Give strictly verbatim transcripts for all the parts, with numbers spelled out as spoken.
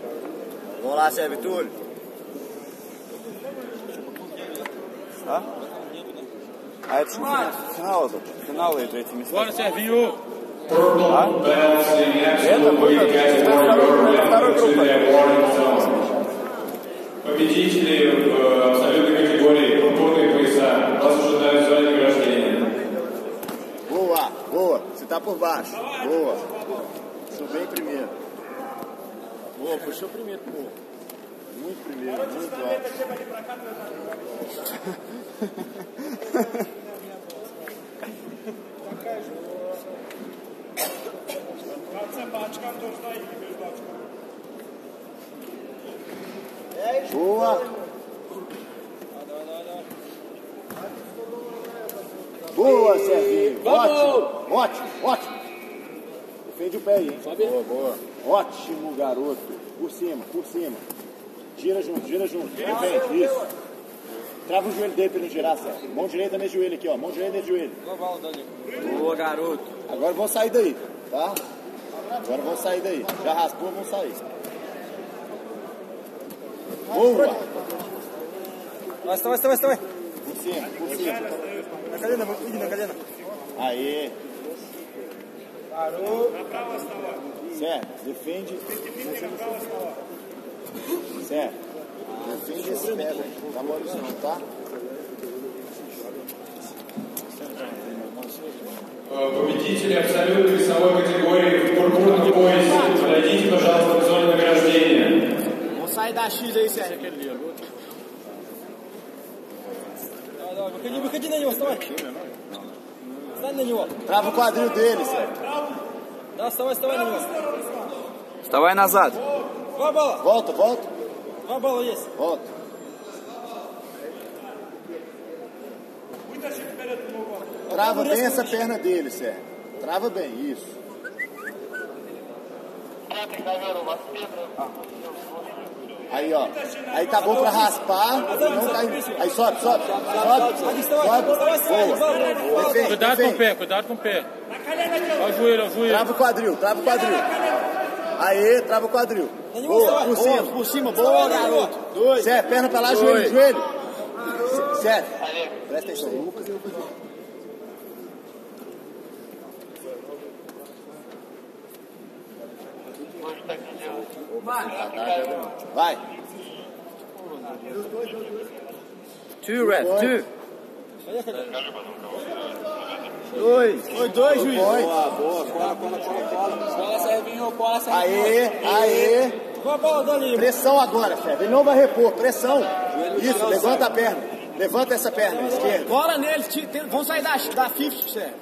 Vamos lá, serve Túlio. Tá? А это финал, финал эти места. Bora, Servinho! А? Это будет второй группы. Победители в абсолютной категории футбольные пояса вас ожидают в зоне награждения. Boa, boa. Você tá por baixo. Boa. Puxou bem primeiro. Boa, puxou primeiro, pô. Muito primeiro, muito alto. Boa. Boa, Serginho. Ótimo, ótimo, ótimo. Defende o pé aí, hein? Boa, boa. Ótimo, garoto. Por cima, por cima. Gira junto, gira junto. Defende, isso. Trava o joelho dele pra ele não girar, Sérgio. Mão direita nesse joelho aqui, ó. Mão direita nesse joelho. Boa, garoto. Agora vão sair daí, tá? Agora vão sair daí. Já raspou, vão sair. Boa. Vai, vai, vai, vai. Por cima, por cima. Na cadena, na cadena. Aê. Parou. Certo, defende. Certo. Defende esse pé, velho. Dá mole não, tá? Победители абсолютной весовой категории в пурпурном поясе. Подойдите, пожалуйста, к зоне награждения. Vamos sair da X aí, Sérgio. Выходи, выходи на него, вставай. Встань на него. Trava o quadril dele, Sérgio. Да, вставай, вставай на него. Вставай назад. Два балла. Volta, volta. Два балла есть. Volta. Trava bem essa perna dele, Sérgio. Trava bem, isso. Aí, ó. Aí tá bom pra raspar. Não cai. Aí sobe, sobe. Sobe. Sobe. Boa. Defende, Cuidado com o defende. pé, cuidado com o pé. Olha o joelho, olha o joelho. Trava o quadril, trava o quadril. Aí, trava o quadril. Boa, por cima, por cima. Boa, garoto. Dois. Certo, perna pra lá, joelho, joelho. Certo. Presta atenção. Vai. Two, Red, two. Dois. Foi dois, juiz. Foi. Boa, boa. Cola, cola, cola, cola. Cola, Servinho, cola, Servinho. Aê, aê. Uma bola dali. Pressão agora, Sérgio. Ele não vai repor. Pressão. Isso, levanta a perna. Levanta essa perna esquerda. Cola neles. Vão sair da, da fifty, Sérgio.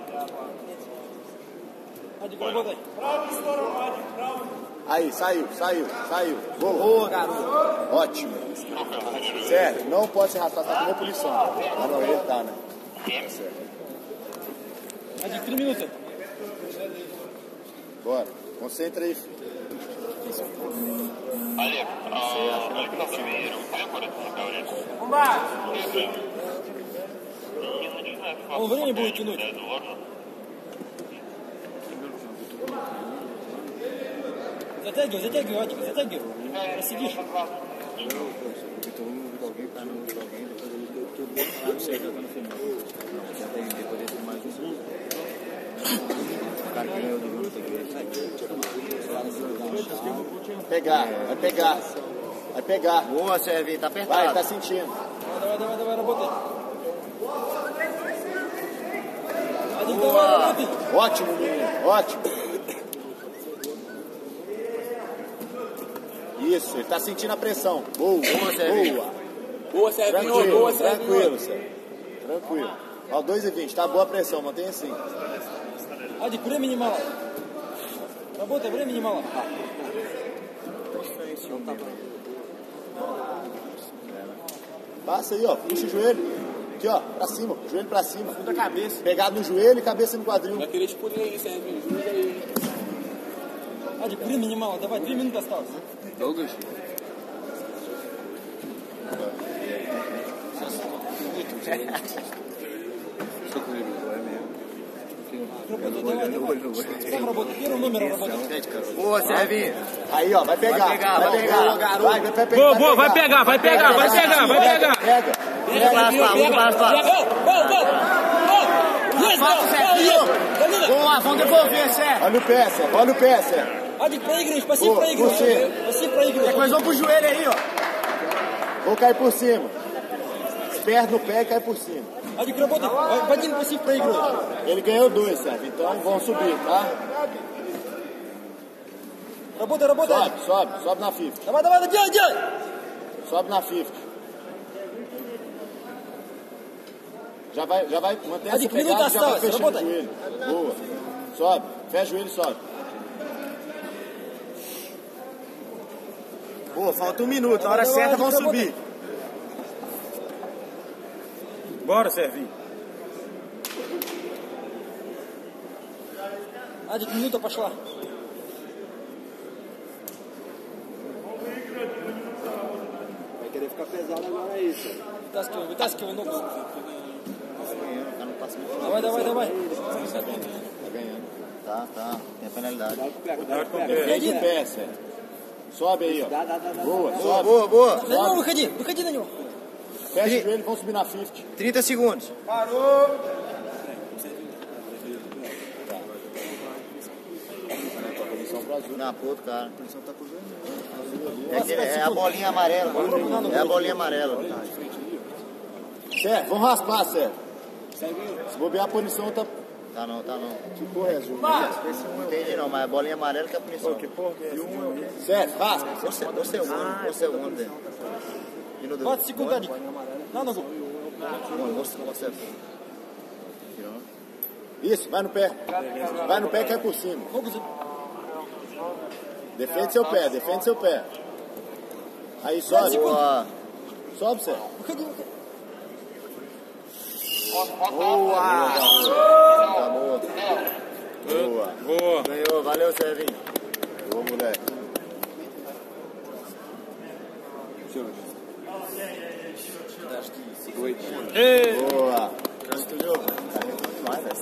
Aí, saiu, saiu, saiu. Boa, Boa garoto. Ótimo. Sério, não pode se arrastar, tá com punição. Ah, não, ele tá, né? Certo. Один, три минуты. Bora, concentra aí, filho. Олег, Александр Вееров, Он время будет тянуть. Затягивай, затягивай, Вадик, затягивай. Посидишь. Pegar, vai pegar. Vai pegar. Boa, Servinho, tá apertado. Vai, tá sentindo. Давай, давай, давай, работай. Вадик, давай, работай. Ótimo, menino, ótimo. Isso, ele tá sentindo a pressão. Boa, Boa, Servinho. boa. Boa, Servinho, Tranquilo, boa, Servinho. tranquilo, Sérgio. Tranquilo. Ó, dois e vinte, tá boa a pressão, mantém assim. Вадик, времени мало. Работай, времени мало. Passa aí, ó, puxa o joelho. Aqui, ó, pra cima, joelho pra cima. Da cabeça. Pegado no joelho e cabeça no quadril. Eu queria te punir aí, Servinho. Juiz aí. Вадик, времени мало. Давай, три минуты осталось. Douglas. Сам работай, первым номером работай. Boa, Servinho. Aí, ó, vai pegar. Vai pegar, vai pegar. Vai, vai pegar. Boa, boa, vai pegar, vai pegar, vai pegar, vai pegar. Pega. Pega, pega, pega. Boa, vamos devolver, Sérgio. Olha o pé, Sérgio. Olha o pé, Sérgio. Adик, проигрываешь, пассив проигрываешь. Пассив проигрываешь. Mas vamos pro joelho aí, ó. Vou cair por cima. Perto no pé e cai por cima. Адик, работай. В один пассив проигрываешь. Ele ganhou dois, Sérgio. Então vão subir, tá? Работай, работай. Sobe, sobe, sobe na fifty. Давай, давай, делай, делай. Sobe na fifty. Já vai, já vai manter essa pegada e já vai fechando o joelho. Boa. Sobe. Fecha o joelho e sobe. Boa, falta um minuto. Na hora certa vão subir. Bora, Servinho. Адик, минута пошла. Vai querer ficar pesado agora, é isso. Вытаскивай, вытаскивай ногу. Давай, давай, давай. Tá ganhando. Tá, tá. Tem a penalidade. Cuidado com o pé. Defende o pé, Sérgio. Sobe aí, ó. Dá, dá, dá, dá. Boa, sobe. Boa, boa. На него выходи, выходи на него. Fecha o joelho e vão subir na fifty. trinta segundos. Parou! Não, pro outro cara. É, que é a bolinha amarela. É a bolinha amarela. Sérgio, vamos raspar, Sérgio. Se bobear a punição, tá... Tá não, tá não. Que porra é essa? Não entendi não, mas a bolinha amarela que é a punição. Sérgio, raspa. Você, você é o segundo, você é o segundo. Minuto. двадцать секунд, Адик. На ногу. Você, você. Isso, vai no pé. Vai no pé e cai por cima. Ногу за... Defende seu pé, defende seu pé. Aí sobe. Boa. Sobe, Sérgio. Выходи, выходи. Boa. Tá boa. Boa. Boa. Ganhou, valeu, Servinho. Boa, moleque. Boa.